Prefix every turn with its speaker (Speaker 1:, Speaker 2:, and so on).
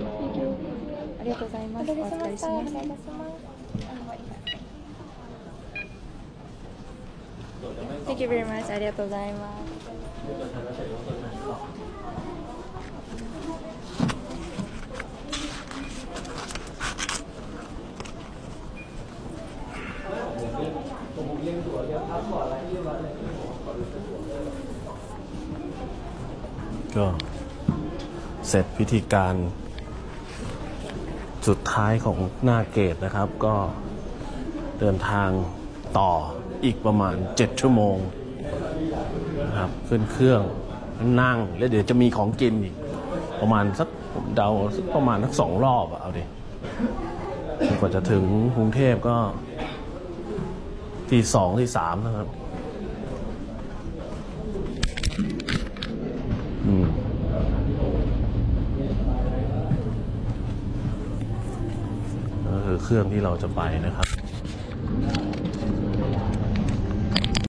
Speaker 1: ありがとうございます。お疲れします。Thank you very much. ありがとうございます。
Speaker 2: ก็เสร็จพิธีการสุดท้ายของหน้าเกตนะครับก็เดินทางต่ออีกประมาณ7 ชั่วโมงนะครับขึ้นเครื่องนั่งแล้วเดี๋ยวจะมีของกินอีกประมาณสักผมเดาสักประมาณสัก2 รอบเอาดิกว่าจะถึงกรุงเทพก็ตี 2 ตี 3นะครับก็คือเครื่องที่เราจะไปนะครับ